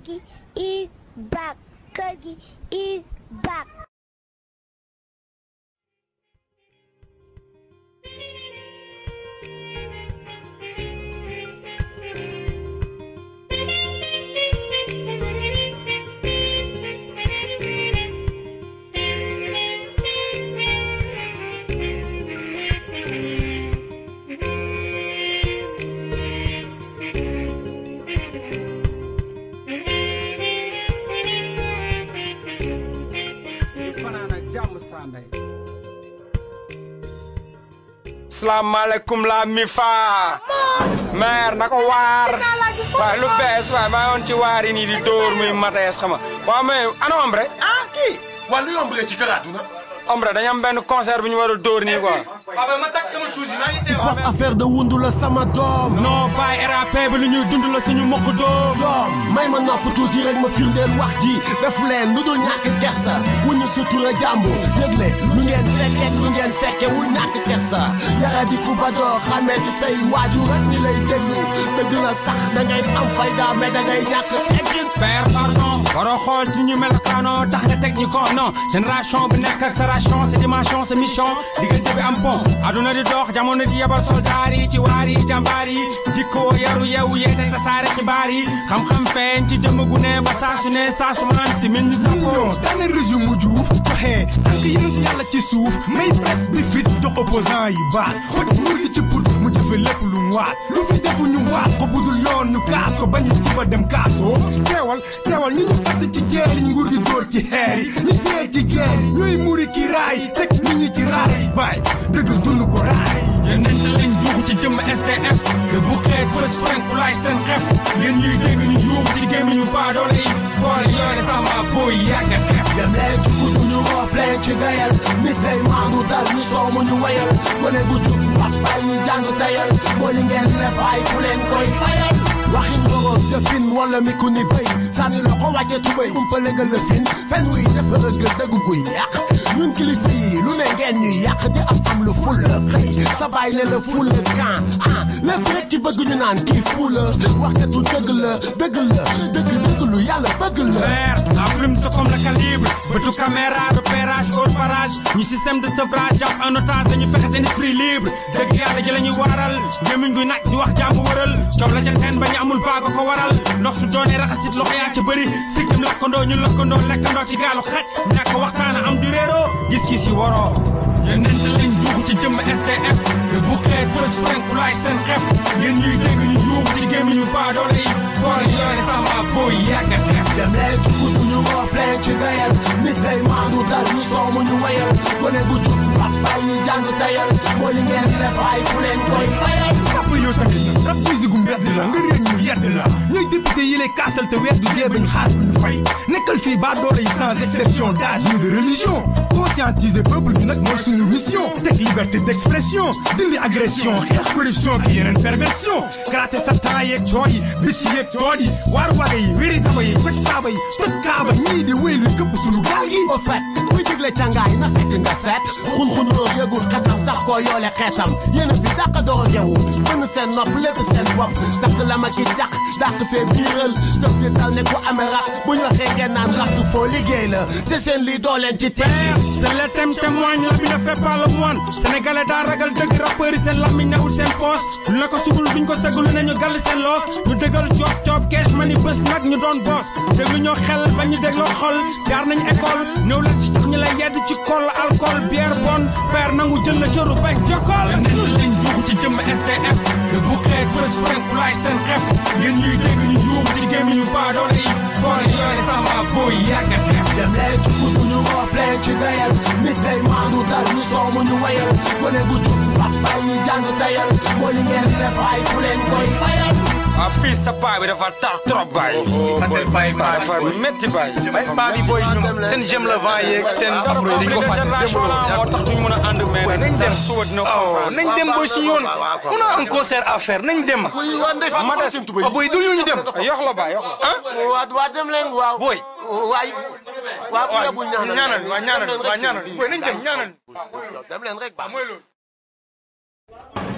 Kurgi is back. Kurgi is back. Assalamualaikum la mi fa mer nako war wa lu bes wa ma on ci wari ni di dor muy mates xama wa mais ana ombre ki wa lu ombre ci karatuna ombre dañ am ben concert bu ñu wara dor ni quoi baba ma tak sama tousi ma ngi tew wax affaire de wundu la sama dom non bay RAP bi lu ñuy dund la suñu mokk dom may ma nopp tuuti rek ma firndeel wax ji def leen lu dul ñàkk kersa wuñu sutura jàmbu yëgle lu ngeen fekkee lu ngeen fekke wul ñàkk kersa yara di ku ba doo xamee ci say waajur rek ñi lay déglu dëgg la sax da ngay am fayda mais da ngay ñàkk teggin père pardon waro xool ci ñu melakaano tax nga teg ñu ko non génération bu nekk ak sa ration sa dimension sa mission diggante bi am pont aduna di dox jamono di yebal soldaar yi ci waar yi jàmbaar yi jikko yaru yewu yeete tasaare xibaar yi xam-xam feeñ ci jëmm gu ne ba saa su ne saa su maan si min ñu sappoo tane régime mu juuf joxe tànk yéen ci yàlla ci suuf may presse bi fit jox opposant yi baat xot nguur gi ci pour mu jëfe lépp lu mu waat lu fi defu ñu waat ko budul yoon ñu kaas ko bañu ci ba dem kaasoo teewal ñu ñu fatt ci jeel yi nguur gi dóor ci xeer yi ñu dee ci geer ñooy muri ki raay teg nit ñi ci raay baay dëgg dund ko raay yeneen lañ juuxu ci jëmm SDF le bu xeet fërës frenku laay seen xef ngeen ñuy dégg ñu yuuxu ci gémmiñu baadoole yi boole yore sama booy yàgga def dem leen ci gudd ñu roof leen ci gayal nit lay maandu dal ñu soomu ñu wayal gone gu jub wax bay ñu jàng tayal moo li ngeen ne bàyyi ku leen koy fayal waxin woroon jëfin wala mi ku ni béy sànni la ko wàcce tubéy umpale nga lëfin fen wuy def ëgg dëgg guy yàq ñun kilifa yi lu ne ngeen ñuy yàq di am lu ful la xëy sa baay ne la ful la kan lépp rek ci bëgg ñu naan kii ful la waxkatu dëgg la dëgg lu yàlla bëgg la vert la plume c'est comme le calibre bëtu caméra repérage hors barrage ñu système de sevrage jàpp en otage dañu fexe seen esprit libre dëgg yàlla ji la ñuy waral gémmiñ guy nag di wax jàmm wëral coow la ca teen ba ñu amul baago ko waral ndox su doonee raxasit loxo yaa ca bëri sikkim lakkandoo ñu lëkkandoo lekkandoo ci gaalu xaj ñàkk waxtaana am di réeroo gis-gis yi waroo yeneen lañ juuxu ci jëmm SDF le bu xeet fërës frenku laay seen xef ngeen ñuy dégg ñu yuuxu ci gémmiñu baadoole yi boole yore sama booy yàgga def dem leen ci gudd ñu roof leen ci gayal nit lay maandu dal ñu soomu ñu wayal gone gu jub wax bay ñu jàng tayal moo li ngeen ne bàyyi ku leen koy fayal papa yow tamit nag rap musique gu mbedd la nga réer ñu yedd la ñooy député yi lay kaasal te weer du dee ba ñu xaar ku ñu fay nekkal fii baa doole yi sans exception d'âge ni de religion conscientiser peuple bi nag mooy suñu mission teg liberté d'expression dindi agression xeex corruption ki yeneen perversion karaté sa temps yeeg cooy bis yeeg tool yi waar waga yi wéri daba yi fekk saaba yi toj kaaba ñii di wéy lu këpp suñu gaal gi au fait buy digle cangaay na fekk nga seet xun-xun loo yëgul xetam tax koo yoole xeetam yéen a fi dàq door yewu bënn seen nopp lépp seen bopp dàq la ma ki jàq dàq fee biiral dëf di dal ne ku amee rab bu ñu waxee ngeen naan rab du foo liggéey la te seen lii doo leen ci teg c'est le thème témoigne l'habit ne fait pas le moine sénégalais daa ragal dëgg rappeurs yi seen lamiñ newul seen poos lu ne ko sugul duñ ko segul ne ñu gàll seen loos ñu dëggal coob kees ma ni bés nag ñu doon boos déglu ñoo xel ba ñu dégloo xol jaar nañ école ñëw la ci tax ñu lay yedd ci kol alcool bière bonne père nangu jël la cëru bañ jokkool yeneen lañ juuxu ci jëmm SDF le bu xeet fërës frenku laay seen xef ngeen ñuy dégg ñu yuuxu ci gémmiñu baadoole yi boole yore sama booy yàgga def dem leen ci gudd ñu roof leen ci gayal nit lay maandu dal ñu soomu ñu wayal gone gu jub wax bay ñu jàng tayal moo li ngeen ne bàyyi ku leen koy fayal ah fii sa paa bi dafa tar trop baay. dafa métti baay. paa bi booy ñoom seen j'aime le vent yeeg seen afro yi dañ ko fàtte moo tax duñ mën a ànd mais nañ dem suba dina ko nañ dem booy si yoon on a un concert à faire nañ dem ma des booy du ñu dem yox la baay yox la waa dem leen waaw booy waay waa ku yebul ñaanal booy nañ dem ñaanal dem leen rek ba mooy loolu